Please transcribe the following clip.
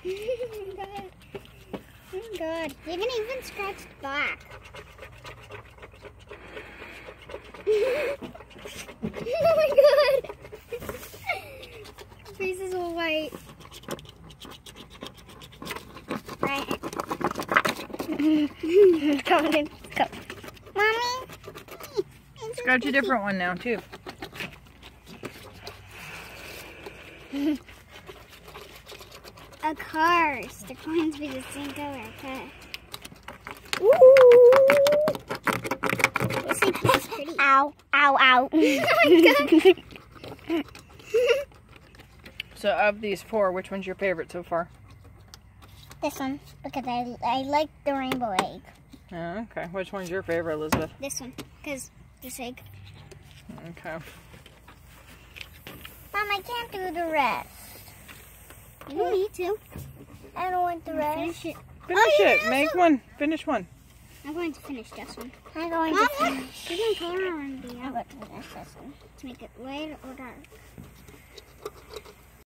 Oh my god. Oh my god. You can even scratch the back. Oh my god. Face is all white. Right. Come on in. Go. Mommy. Scratch a different one now, too. A cars. The coins be the same color. Okay. Ooh. This is pretty. Ow, ow, ow. Oh my god. So of these four, which one's your favorite so far? This one, because I like the rainbow egg. Oh, okay. Which one's your favorite, Elizabeth? This one, because this egg. Okay. Mom, I can't do the rest. You don't need to. I don't want the rest. Finish it. Finish it. Make one. Finish one. I'm going to finish this one. I'm going to finish. You can color on the out to make it light or dark.